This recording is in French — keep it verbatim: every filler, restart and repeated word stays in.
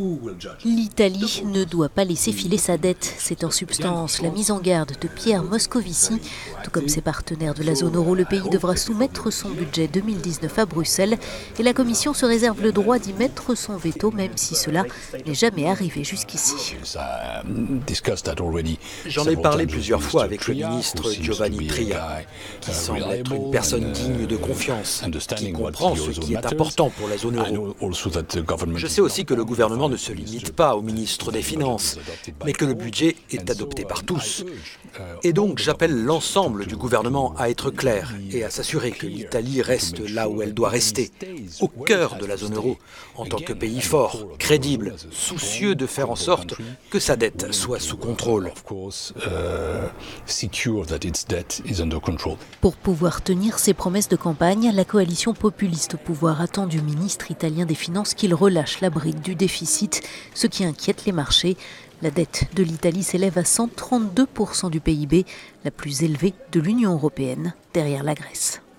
L'Italie ne doit pas laisser filer sa dette. C'est en substance la mise en garde de Pierre Moscovici. Tout comme ses partenaires de la zone euro, le pays devra soumettre son budget deux mille dix-neuf à Bruxelles et la Commission se réserve le droit d'y mettre son veto, même si cela n'est jamais arrivé jusqu'ici. J'en ai parlé plusieurs fois avec le ministre Giovanni Tria, qui semble être une personne digne de confiance, qui comprend ce qui est important pour la zone euro. Je sais aussi que le gouvernement ne se limite pas au ministre des Finances, mais que le budget est adopté par tous. Et donc j'appelle l'ensemble du gouvernement à être clair et à s'assurer que l'Italie reste là où elle doit rester, au cœur de la zone euro, en tant que pays fort, crédible, soucieux de faire en sorte que sa dette soit sous contrôle. Pour pouvoir tenir ses promesses de campagne, la coalition populiste au pouvoir attend du ministre italien des Finances qu'il relâche la bride du déficit, ce qui inquiète les marchés. La dette de l'Italie s'élève à cent trente-deux pour cent du P I B, la plus élevée de l'Union européenne, derrière la Grèce.